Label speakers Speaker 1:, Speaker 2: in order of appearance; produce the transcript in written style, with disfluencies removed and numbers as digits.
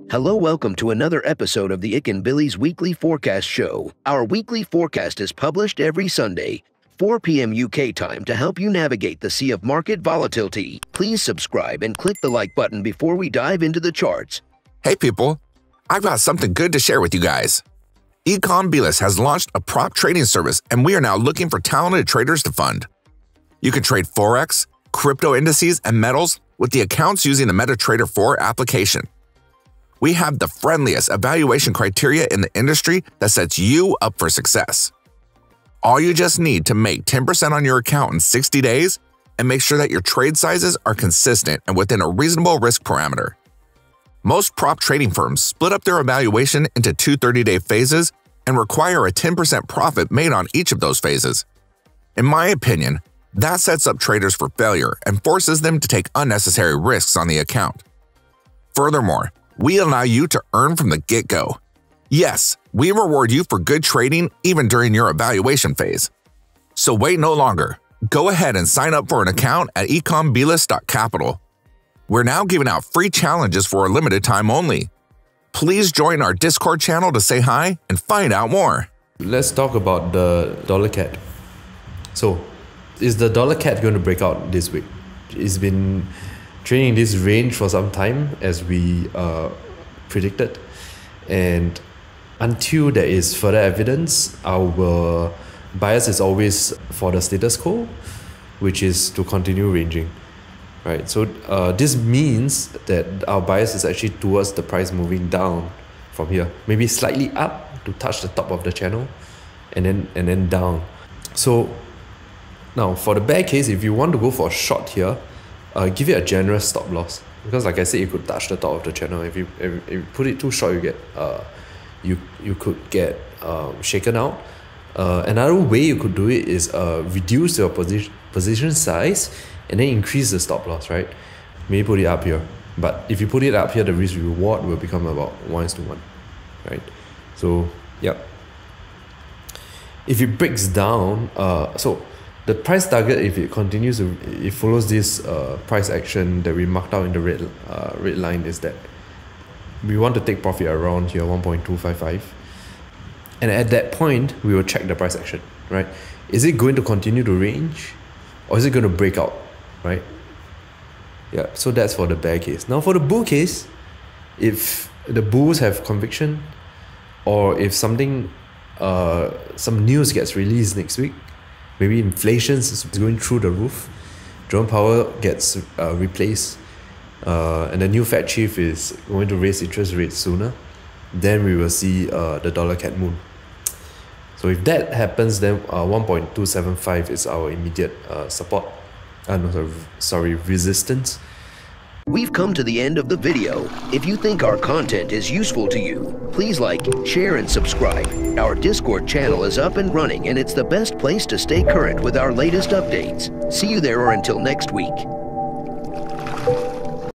Speaker 1: Hello, welcome to another episode of the Ikan Bilis Weekly Forecast Show. Our weekly forecast is published every Sunday, 4 p.m. UK time to help you navigate the sea of market volatility. Please subscribe and click the like button before we dive into the charts.
Speaker 2: Hey people, I've got something good to share with you guys. Bilis has launched a prop trading service and we are now looking for talented traders to fund. You can trade Forex, crypto indices, and metals with the accounts using the MetaTrader 4 application. We have the friendliest evaluation criteria in the industry that sets you up for success. All you just need to make 10% on your account in 60 days and make sure that your trade sizes are consistent and within a reasonable risk parameter. Most prop trading firms split up their evaluation into two 30-day phases and require a 10% profit made on each of those phases. In my opinion, that sets up traders for failure and forces them to take unnecessary risks on the account. Furthermore, we allow you to earn from the get-go. Yes, we reward you for good trading even during your evaluation phase. So wait no longer. Go ahead and sign up for an account at ikanbilis.capital. We're now giving out free challenges for a limited time only. Please join our Discord channel to say hi and find out more.
Speaker 3: Let's talk about the dollar CAD. So, is the dollar CAD going to break out this week? It's been trading in this range for some time as we predicted, and until there is further evidence, our bias is always for the status quo, which is to continue ranging, right? So this means that our bias is actually towards the price moving down from here, maybe slightly up to touch the top of the channel, and then down. So now for the bear case, if you want to go for a short here, give it a generous stop loss, because like I said, you could touch the top of the channel. If you put it too short, you get you could get shaken out. Another way you could do it is reduce your position size and then increase the stop loss, right? Maybe put it up here, but if you put it up here, the risk reward will become about 1:1, right? So yeah, if it breaks down, so the price target, if it continues to, it follows this price action that we marked out in the red line, is that we want to take profit around here, 1.255. And at that point, we will check the price action, right? Is it going to continue to range, or is it going to break out, right? Yeah, so that's for the bear case. Now for the bull case, if the bulls have conviction, or if something, some news gets released next week, maybe inflation is going through the roof, Jerome Powell gets replaced, and the new Fed chief is going to raise interest rates sooner, then we will see the dollar CAD moon. So if that happens, then 1.275 is our immediate support. Resistance.
Speaker 1: We've come to the end of the video. If you think our content is useful to you, please like, share, and subscribe. Our Discord channel is up and running, and it's the best place to stay current with our latest updates. See you there, or until next week.